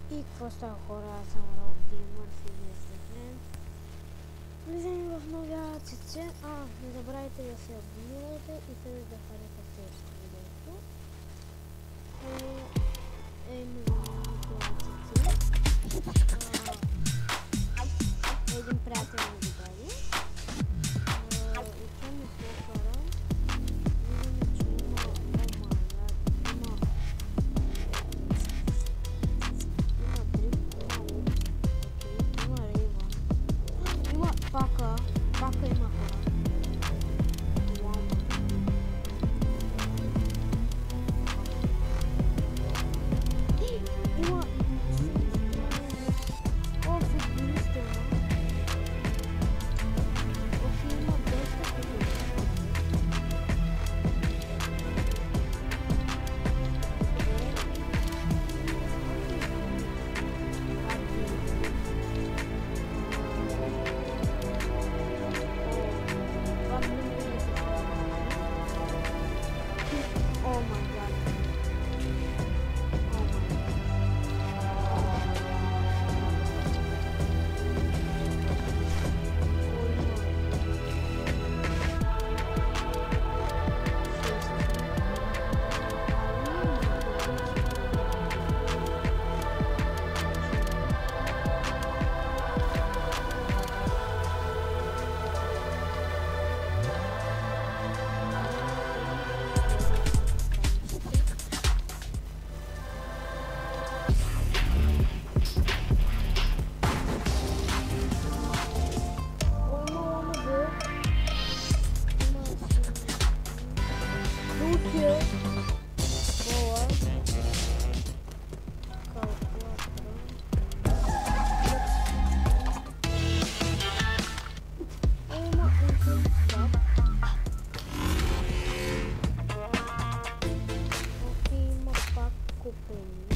И какво хора, аз съм Роб Геймърс и вие сте мен. Влизаме в новия АЦЦ. Не забравяйте да се абонирате и също да харесате видеото. Един приятел ми го даде. И това ми се хора. Виждаме, че има Пака има хора. Има... футболиста има. Има доста футболиста. Oh my god. Cupim.